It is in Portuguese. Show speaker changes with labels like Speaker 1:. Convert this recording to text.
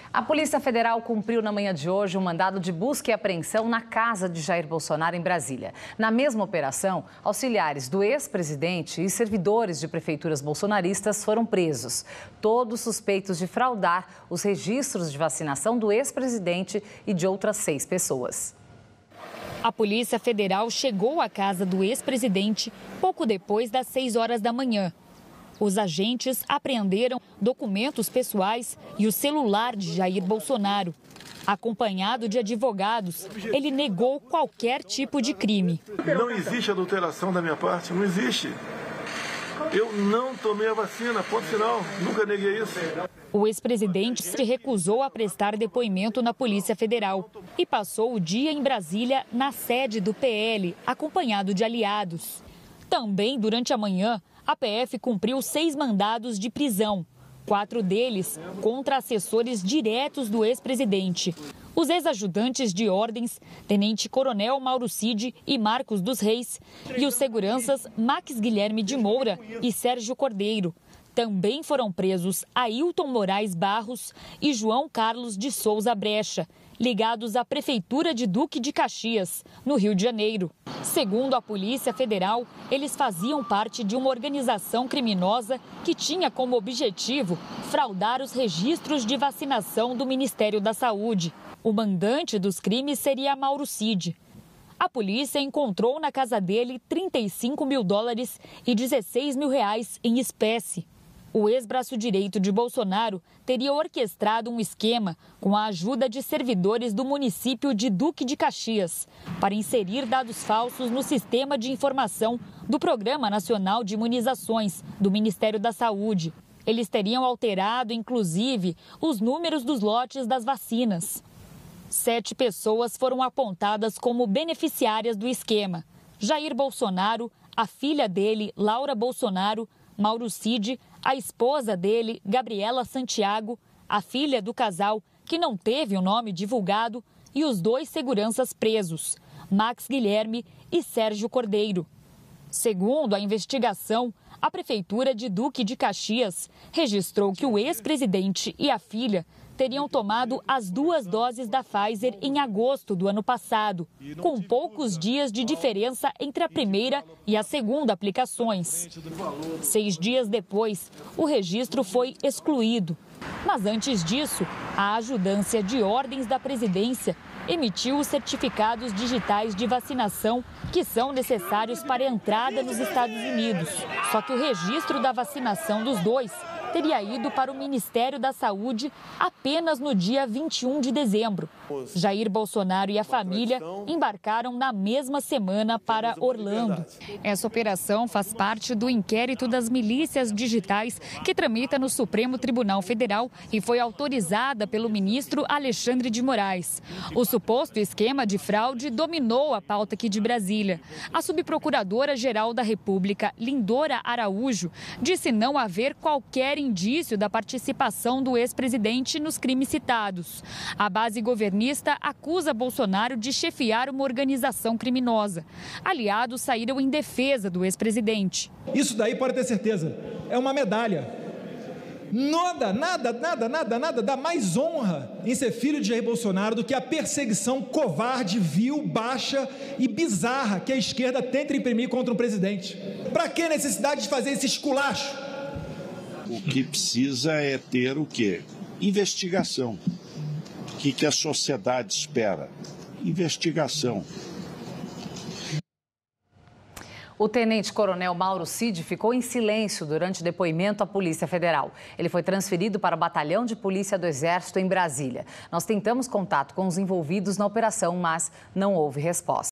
Speaker 1: A Polícia Federal cumpriu na manhã de hoje um mandado de busca e apreensão na casa de Jair Bolsonaro, em Brasília. Na mesma operação, auxiliares do ex-presidente e servidores de prefeituras bolsonaristas foram presos. Todos suspeitos de fraudar os registros de vacinação do ex-presidente e de outras 6 pessoas.
Speaker 2: A Polícia Federal chegou à casa do ex-presidente pouco depois das 6 horas da manhã. Os agentes apreenderam documentos pessoais e o celular de Jair Bolsonaro. Acompanhado de advogados, ele negou qualquer tipo de crime.
Speaker 3: Não existe adulteração da minha parte, não existe. Eu não tomei a vacina, ponto final, nunca neguei isso.
Speaker 2: O ex-presidente se recusou a prestar depoimento na Polícia Federal e passou o dia em Brasília, na sede do PL, acompanhado de aliados. Também durante a manhã, a PF cumpriu 6 mandados de prisão, 4 deles contra assessores diretos do ex-presidente. Os ex-ajudantes de ordens, Tenente Coronel Mauro Cid e Marcos dos Reis, e os seguranças Max Guilherme de Moura e Sérgio Cordeiro. Também foram presos Ailton Moraes Barros e João Carlos de Souza Brecha, ligados à Prefeitura de Duque de Caxias, no Rio de Janeiro. Segundo a Polícia Federal, eles faziam parte de uma organização criminosa que tinha como objetivo fraudar os registros de vacinação do Ministério da Saúde. O mandante dos crimes seria Mauro Cid. A polícia encontrou na casa dele $35 mil e R$16 mil em espécie. O ex-braço direito de Bolsonaro teria orquestrado um esquema com a ajuda de servidores do município de Duque de Caxias para inserir dados falsos no sistema de informação do Programa Nacional de Imunizações do Ministério da Saúde. Eles teriam alterado, inclusive, os números dos lotes das vacinas. 7 pessoas foram apontadas como beneficiárias do esquema: Jair Bolsonaro, a filha dele, Laura Bolsonaro, Mauro Cid, a esposa dele, Gabriela Santiago, a filha do casal, que não teve o nome divulgado, e os 2 seguranças presos, Max Guilherme e Sérgio Cordeiro. Segundo a investigação, a Prefeitura de Duque de Caxias registrou que o ex-presidente e a filha teriam tomado as 2 doses da Pfizer em agosto do ano passado, com poucos dias de diferença entre a primeira e a segunda aplicações. 6 dias depois, o registro foi excluído. Mas antes disso, a Ajudância de Ordens da Presidência emitiu os certificados digitais de vacinação que são necessários para a entrada nos Estados Unidos. Só que o registro da vacinação dos 2 teria ido para o Ministério da Saúde apenas no dia 21 de dezembro. Jair Bolsonaro e a família embarcaram na mesma semana para Orlando. Essa operação faz parte do inquérito das milícias digitais que tramita no Supremo Tribunal Federal e foi autorizada pelo ministro Alexandre de Moraes. O suposto esquema de fraude dominou a pauta aqui de Brasília. A subprocuradora-geral da República, Lindora Araújo, disse não haver qualquer indício da participação do ex-presidente nos crimes citados. A base governista acusa Bolsonaro de chefiar uma organização criminosa. Aliados saíram em defesa do ex-presidente.
Speaker 4: Isso daí, pode ter certeza, é uma medalha. Nada dá mais honra em ser filho de Jair Bolsonaro do que a perseguição covarde, vil, baixa e bizarra que a esquerda tenta imprimir contra um presidente. Para que necessidade de fazer esse esculacho?
Speaker 5: O que precisa é ter o quê? Investigação. O que a sociedade espera? Investigação.
Speaker 1: O tenente-coronel Mauro Cid ficou em silêncio durante o depoimento à Polícia Federal. Ele foi transferido para o Batalhão de Polícia do Exército em Brasília. Nós tentamos contato com os envolvidos na operação, mas não houve resposta.